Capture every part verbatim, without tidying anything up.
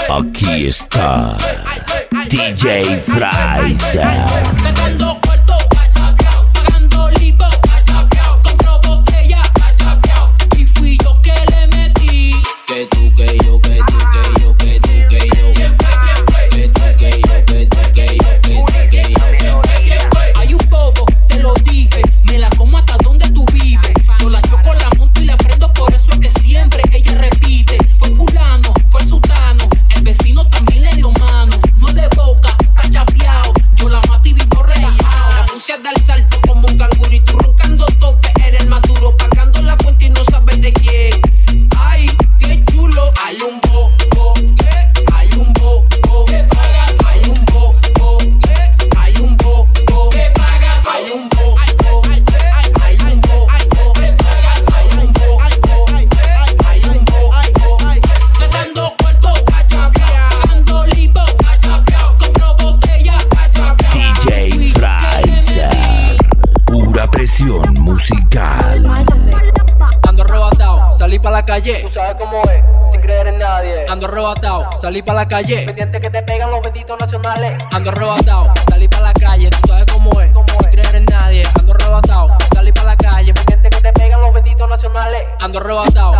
Aquí está D J Fraiser. Sacando cuarto, pagando lipo, compro botella, y fui yo que le metí. Que tú, que yo, que tú, que yo, que tú, que yo. ¿Quién fue? ¿Quién fue? Que tú, que yo, que tú, que yo, que tú, que yo. ¿Quién fue? Hay un bobo, te lo dije, me la como hasta donde tú vives. Yo la choco, la monto y la prendo, por eso es que siempre ella repite. Fue fulano, fue sultano, el vecino también le dio mano. No es de boca, está chapeado, yo la mato y vivo relajado. La puse a dar salto como un canguro y tú roncando toque, eres el más duro, pagando la cuenta y no sabes de quién. Ay, qué chulo. Hay un bobo, ¿qué? Hay un bobo, ¿Qué paga? hay un bobo, ¿qué? Hay un bobo, ¿Qué paga? hay un bobo, hay un bobo, ¿Qué paga? hay un bobo, hay un bobo. Gastando cuarto, pagando lipo, compro botella, D J Fraiser. Pura presión musical. Ando arrebatado, salí pa' la calle. Tú sabes cómo es, sin creer en nadie. Ando arrebatado, salí pa' la calle. Pendiente que te pegan los benditos nacionales. Ando arrebatado, salí pa' la calle. Tú sabes cómo es, sin creer en nadie. Ando arrebatado, salí pa' la calle. Pendiente que te pegan los benditos nacionales. Ando arrebatado,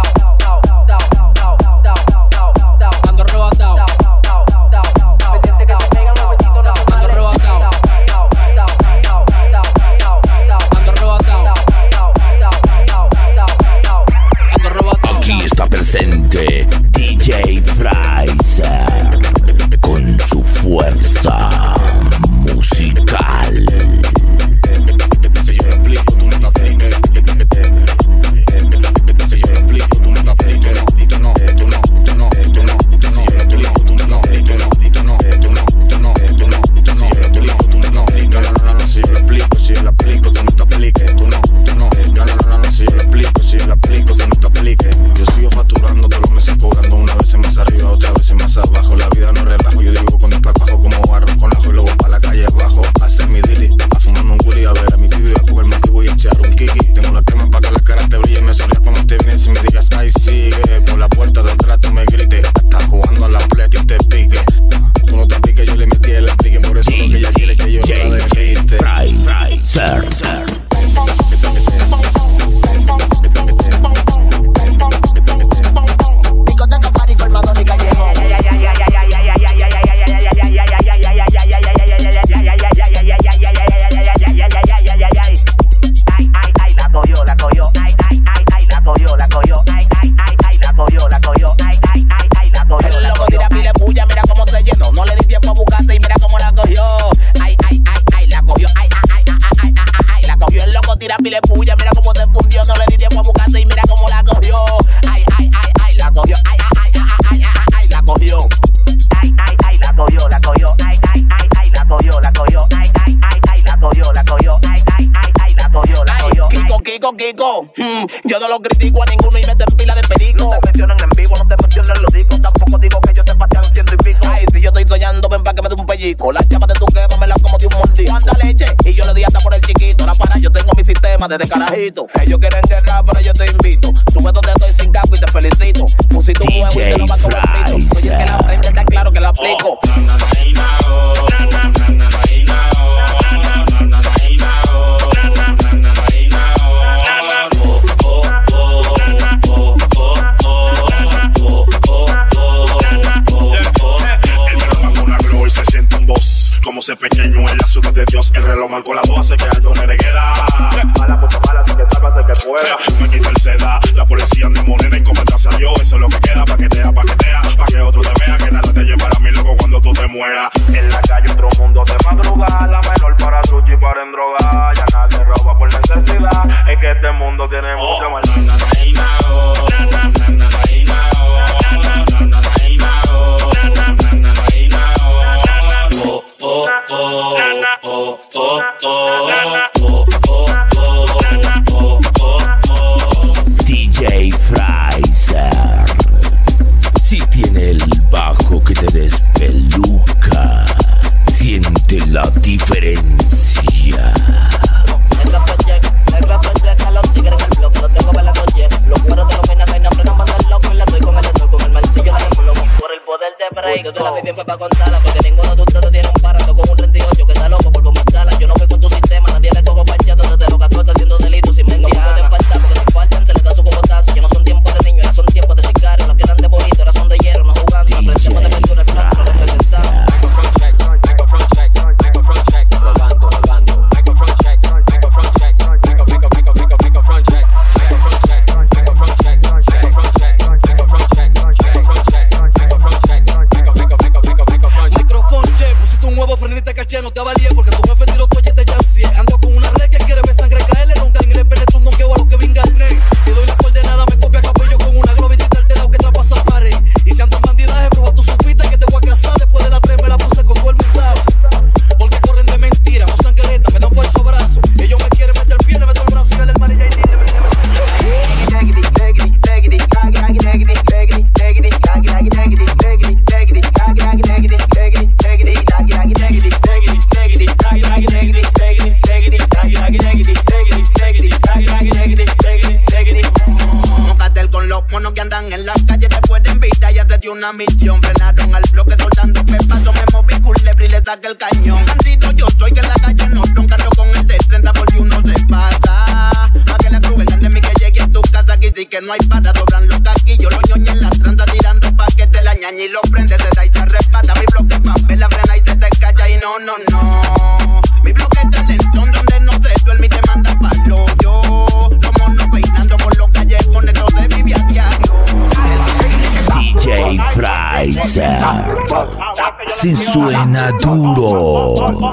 ando arrebatado, Pendiente que te pegan los benditos ando nacionales. arrebatado, ando arrebatado, ando arrebatado. Aquí está presente D J Fraiser con su fuerza musical. Si yo explico, tú no te apliques. Si yo explico, tú no te apliques. Tú no, tú no, tú no, tú no. Si yo explico, tú no te apliques. Tú no, tú no, tú no, tú no. Si yo explico, tú no te apliques. No, no, no, si yo lo explico, si yo lo explico, tú no te apliques. Tú no, tú no, no, no, no, no, si yo lo explico, si yo lo explico, tú no te apliques. Yo sigo facturando todos los meses, cobrando una vez más arriba, otra vez más abajo. La vida no relajo, yo digo con desparpajo como barro con ajo y luego pa' la calle abajo. A hacer mi dili, a fumarme un culi, a ver a mi pibi, a coger motivo y a echar un kiki. Tengo la crema pa' que la cara te brille, me sonrías cuando te vienes y me digas, ay sigue. Por la puerta de atrás tú me grites, estás jugando a la play que te pique. Tú no te piques, yo le metí el aplique, por eso lo que ella quiere que yo la derrite. Fraiser. Discoteca, party, colmadón y callejón. El loco tira pile puya, mira cómo se llenó. No le di tiempo a buscarse y mira cómo la cogió. Ay, ay, ay, ay, la cogió. Ay, ay, ay, ay, ay, ay, ay, la cogió. El loco tira pile puya, mira cómo se fundió. No le di tiempo a buscarse y mira cómo la cogió. Ay, ay, ay, ay, la cogió. Ay, ay, ay, ay, ay, ay, ay, la cogió. Ay, ay, ay, la cogió, la cogió. Ay, ay, ay, ay, la cogió, la cogió. Ay, ay, ay, ay, la cogió, la cogió. Ay, ay, ay, ay, la cogió, la cogió. Kiko, Kiko, Kiko. Hmm, yo no lo critico a ninguno y meten pila de perico. No te mencionan en vivo, no te mencionan en los discos. Tampoco digo que yo te pasé a los ciento y pico. Ay, si yo estoy soñando, ven pa' que me dé un pellico. La chapa de tu quema me la como de un mordisco. ¿Cuánta leche? Y yo le di hasta por el chiquito. La para, yo tengo mi sistema desde carajito. Ellos quieren guerra, pero yo te invito. Sube donde estoy sin capo y te felicito. Pusiste un huevo y te lo va a comer frito. Oye, es que la frente está claro que la aplico. Como ser pequeño en la ciudad de Dios, el reloj marcó las doce, que algo me neguera. Mala mucha mala, así que sábase que pueda. Me quita el seda, la policía de moneda y comentarse a Dios. Eso es lo que queda, paquetea, paquetea, pa' que otro te vea, que nada te llevará a mi loco cuando tú te mueras. En la calle otro mundo de madrugada, la menor para truchi y para en droga. Ya nadie roba por necesidad, es que este mundo tiene mucho maldad. Oh, oh, oh, oh, oh, oh, oh. D J Fraiser. Si tiene el bajo que te despeluca, siente la diferencia. El rapo check, el rapo check a los tigres en el bloque. Yo te la vi bien fue pa' contarla, porque ninguno de ustedes tiene un parato con un treinta y ocho que está loco por bombardearla. Yo no voy con tu sistema, nadie le cojo panchato desde los catorce haciendo delitos sin mentir. No pueden faltar porque si faltan se les da su cocotazo. Ya no son tiempos de niños, ahora son tiempos de sicarios. Los que eran de bonito, ahora son de hierro, no jugando. Aprendemos de aventura, el plan, lo representamos. Microphone check, microphone check, microphone check, robando, robando. Microphone check, microphone check, micro, micro, micro, micro, microphone check, microphone check, microphone check, microphone check, microphone check, microphone check, microphone check, micro, micro, micro, micro, microphone. Microphone check, pusiste un huevo, frenita caché, no te valía porque tu jefe tiró toalla y te chancie. Ando con una red que quiere ver sangre caerle, no gang y le penetro un donqueo a lo que venga el ney. Si doy la coordenada me copia capello con una globita y del lado que traspasa pared. Y si ando en bandidaje, prueba tu supita que te voy a casar. Después de la tres me la puse con todo el mundo. Porque corren de mentira, no sangreta, me dan por esos brazos. Ellos me quieren meter pie, le meto el brazo y el hermano y ahí con los monos que andan en las calles después de vida ya se dio una misión. Frenaron al bloque soltando pepazo, me moví culebra y le saqué el cañón. Bandido yo soy que en la calle no troncarlo con el de treinta por si uno se pasa. Pa' que la cruel enemigo que llegue a tu casa aquí sí que no hay para. Sobran los taquillos, los ñoños en las tranzas tirando pa' que te la ñaña y lo prende. Se da y se arrebata, mi bloque papel la frena y se te calla y no, no, no. Mi bloque es calentón donde no se duerme y te manda palo yo. Los monos peinando por los callejones, no se vive a diario. D J Fraiser, si suena duro.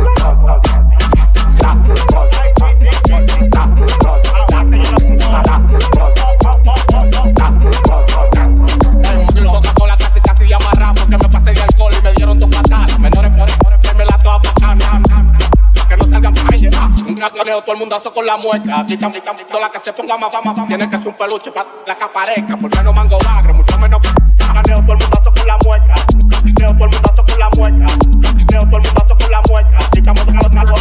Coca-Cola casi casi amarrado porque me pasé de alcohol y me dieron dos patadas. Menores, me la toda bacana. Que no salgan por ahí. Un ratoneo, todo el mundazo con la mueca. Chica, chica, chica, la que se ponga más fama. Tiene que ser un peluche para la que aparezca. Por menos mango bagre, mucho menos. Raneo, todo el mundazo con la mueca. Raneo, todo el mundazo con la mueca. Raneo, todo el mundazo con la mueca. Chica, chica, chica,